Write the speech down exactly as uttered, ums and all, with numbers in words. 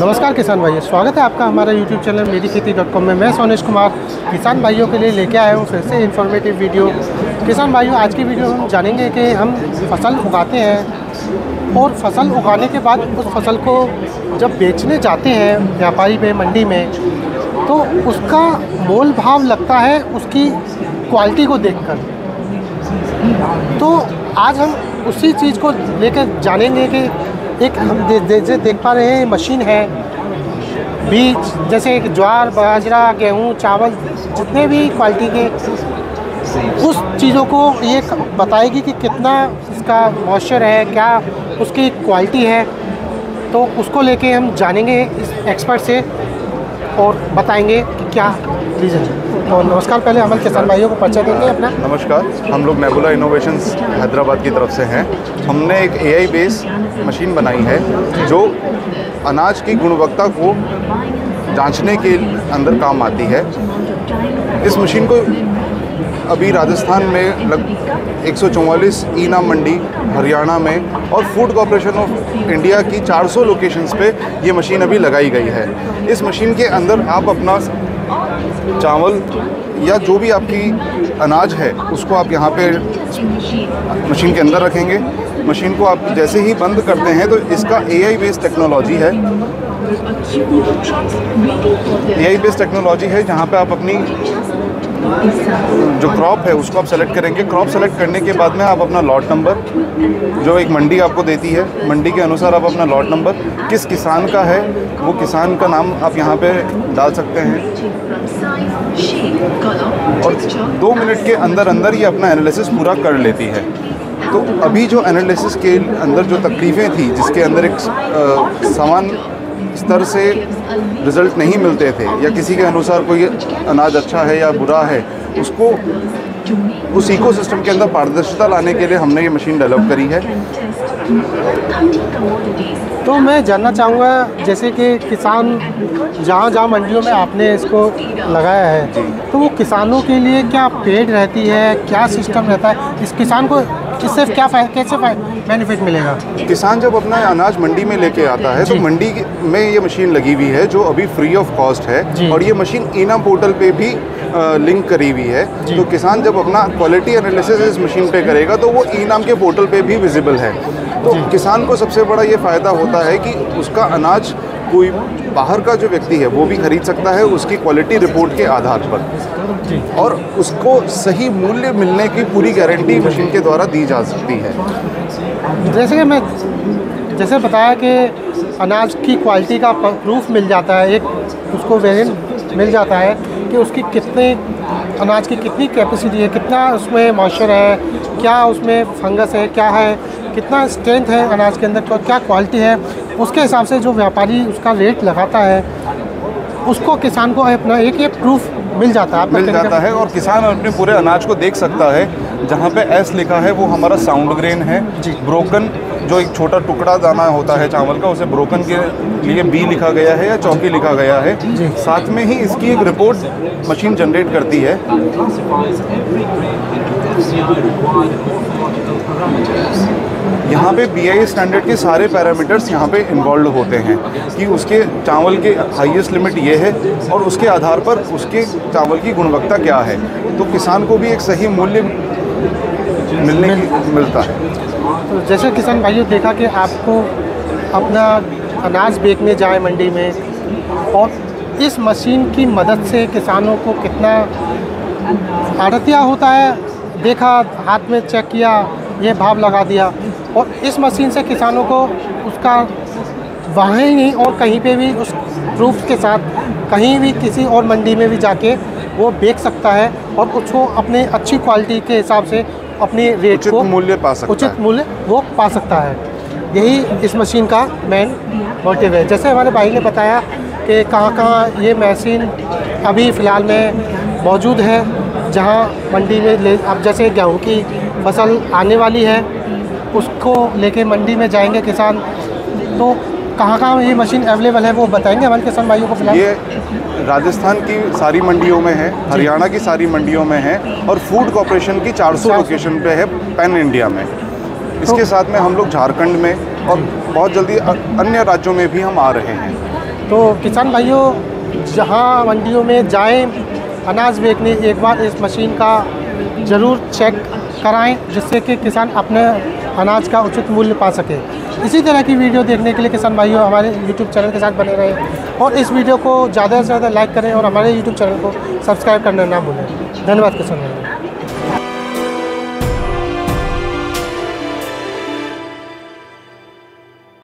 नमस्कार किसान भाइयों, स्वागत है आपका हमारा यूट्यूब चैनल मेरी खेती डॉट कॉम में। मैं सोनेश कुमार किसान भाइयों के लिए लेके आया हूँ फिर से इन्फॉर्मेटिव वीडियो। किसान भाइयों, आज की वीडियो हम जानेंगे कि हम फसल उगाते हैं और फसल उगाने के बाद उस फसल को जब बेचने जाते हैं व्यापारी में, मंडी में, तो उसका मोल भाव लगता है उसकी क्वालिटी को देखकर। तो आज हम उसी चीज़ को लेकर जानेंगे कि एक हम दे, दे, दे, देख पा रहे हैं मशीन है, बीज जैसे ज्वार, बाजरा, गेहूं, चावल, जितने भी क्वालिटी के, उस चीज़ों को ये बताएगी कि कितना इसका मॉइस्चर है, क्या उसकी क्वालिटी है। तो उसको लेके हम जानेंगे इस एक्सपर्ट से और बताएंगे कि क्या रीज़न है। तो नमस्कार, पहले हम किसान भाइयों को परिचय देंगे अपना। नमस्कार, हम लोग नेबुला इनोवेशंस हैदराबाद की तरफ से हैं। हमने एक एआई बेस मशीन बनाई है जो अनाज की गुणवत्ता को जांचने के अंदर काम आती है। इस मशीन को अभी राजस्थान में लग एक सौ चौवालीस ई नाम मंडी, हरियाणा में और फूड कॉर्पोरेशन ऑफ इंडिया की चार सौ लोकेशंस पे ये मशीन अभी लगाई गई है। इस मशीन के अंदर आप अपना चावल या जो भी आपकी अनाज है उसको आप यहाँ पे मशीन के अंदर रखेंगे। मशीन को आप जैसे ही बंद करते हैं तो इसका एआई बेस्ड टेक्नोलॉजी है एआई बेस्ड टेक्नोलॉजी है जहाँ पे आप अपनी जो क्रॉप है उसको आप सेलेक्ट करेंगे। क्रॉप सेलेक्ट करने के बाद में आप अपना लॉट नंबर, जो एक मंडी आपको देती है, मंडी के अनुसार आप अपना लॉट नंबर, किस किसान का है वो किसान का नाम आप यहाँ पे डाल सकते हैं और दो मिनट के अंदर अंदर ये अपना एनालिसिस पूरा कर लेती है। तो अभी जो एनालिसिस के अंदर जो तकलीफ़ें थी, जिसके अंदर एक समान स्तर से रिज़ल्ट नहीं मिलते थे या किसी के अनुसार कोई अनाज अच्छा है या बुरा है, उसको उस इकोसिस्टम के अंदर पारदर्शिता लाने के लिए हमने ये मशीन डेवलप करी है। तो मैं जानना चाहूँगा, जैसे कि किसान जहाँ जहाँ मंडियों में आपने इसको लगाया है, तो वो किसानों के लिए क्या पेड रहती है, क्या सिस्टम रहता है, इस किसान को इससे क्या कैसे बेनिफिट मिलेगा? किसान जब अपना अनाज मंडी में लेके आता है तो मंडी में ये मशीन लगी हुई है जो अभी फ्री ऑफ कॉस्ट है और ये मशीन ई नाम पोर्टल पे भी आ, लिंक करी हुई है। तो किसान जब अपना क्वालिटी एनालिसिस इस मशीन पे करेगा तो वो ई नाम के पोर्टल पे भी विजिबल है। तो किसान को सबसे बड़ा ये फ़ायदा होता है कि उसका अनाज कोई बाहर का जो व्यक्ति है वो भी खरीद सकता है उसकी क्वालिटी रिपोर्ट के आधार पर, और उसको सही मूल्य मिलने की पूरी गारंटी मशीन के द्वारा दी जा सकती है। जैसे कि मैं जैसे बताया कि अनाज की क्वालिटी का प्रूफ मिल जाता है, एक उसको वेरिएंट मिल जाता है कि उसकी कितने अनाज की कितनी कैपेसिटी है, कितना उसमें मॉइस्चर है, क्या उसमें फंगस है, क्या है, कितना स्ट्रेंथ है अनाज के अंदर, क्या क्वालिटी है, उसके हिसाब से जो व्यापारी उसका रेट लगाता है उसको किसान को अपना एक ये प्रूफ मिल जाता है मिल जाता है और किसान अपने पूरे अनाज को देख सकता है। जहाँ पे एस लिखा है वो हमारा साउंड ग्रेन है, ब्रोकन जो एक छोटा टुकड़ा दाना होता है चावल का, उसे ब्रोकन के लिए बी लिखा गया है या चौकी लिखा गया है। साथ में ही इसकी एक रिपोर्ट मशीन जनरेट करती है। यहाँ पे बी आई स्टैंडर्ड के सारे पैरामीटर्स यहाँ पे इन्वॉल्व होते हैं कि उसके चावल के हाईएस्ट लिमिट ये है और उसके आधार पर उसके चावल की गुणवत्ता क्या है, तो किसान को भी एक सही मूल्य मिलने की मिलता है। तो जैसे किसान भाइयों देखा कि आपको अपना अनाज बेचने जाए मंडी में, और इस मशीन की मदद से किसानों को कितना आड़तिया होता है, देखा, हाथ में चेक किया, ये भाव लगा दिया, और इस मशीन से किसानों को उसका वहाँ ही नहीं और कहीं पे भी उस प्रूफ के साथ कहीं भी किसी और मंडी में भी जाके वो बेच सकता है और उसको अपने अच्छी क्वालिटी के हिसाब से अपने रेट को मूल्य पा सकता उचित मूल्य वो पा सकता है। यही इस मशीन का मेन मोटिव है। जैसे हमारे भाई ने बताया कि कहाँ कहाँ ये मशीन अभी फ़िलहाल में मौजूद है, जहाँ मंडी में ले, अब जैसे गेहूँ की फसल आने वाली है, उसको लेके मंडी में जाएंगे किसान, तो कहाँ कहाँ ये मशीन अवेलेबल है वो बताएंगे हमारे किसान भाइयों को। फिलहाल ये राजस्थान की सारी मंडियों में है, हरियाणा की सारी मंडियों में है और फूड कॉर्पोरेशन की चार सौ लोकेशन पे है पैन इंडिया में। इसके साथ में हम लोग झारखंड में और बहुत जल्दी अन्य राज्यों में भी हम आ रहे हैं। तो किसान भाइयों जहाँ मंडियों में जाएं अनाज बेचने, एक बार इस मशीन का ज़रूर चेक कराएं, जिससे कि किसान अपने अनाज का उचित मूल्य पा सके। इसी तरह की वीडियो देखने के लिए किसान भाइयों हमारे यूट्यूब चैनल के साथ बने रहें और इस वीडियो को ज़्यादा से ज़्यादा लाइक करें और हमारे यूट्यूब चैनल को सब्सक्राइब करना ना भूलें। धन्यवाद किसान भाइयों।